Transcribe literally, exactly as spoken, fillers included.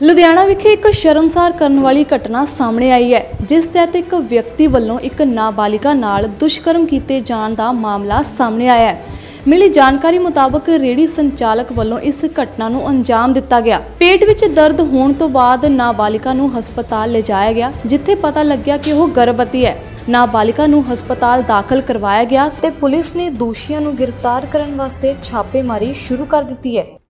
ਲੁਧਿਆਣਾ ਵਿਖੇ ਇੱਕ ਸ਼ਰਮਸਾਰ ਕਰਨ ਵਾਲੀ ਘਟਨਾ ਸਾਹਮਣੇ ਆਈ ਹੈ, ਜਿਸ ਤਹਿਤ ਇੱਕ ਵਿਅਕਤੀ ਵੱਲੋਂ ਇੱਕ ਨਾਬਾਲਿਗਾ ਨਾਲ ਦੁਸ਼ਕਰਮ ਕੀਤੇ ਜਾਣ ਦਾ ਮਾਮਲਾ ਸਾਹਮਣੇ ਆਇਆ ਹੈ। मिली जानकारी मुताबक रेहड़ी संचालक वालों इस घटना नूं अंजाम दिता गया। पेट विच दर्द होने तो बाद नाबालिगा नूं हस्पताल ले जाया गया, जिथे पता लग्या कि वह गर्भवती है। नाबालिगा नूं हस्पताल दाखिल करवाया गया ते पुलिस ने दोषियों नूं गिरफ्तार करने वास्ते छापेमारी शुरू कर दी है।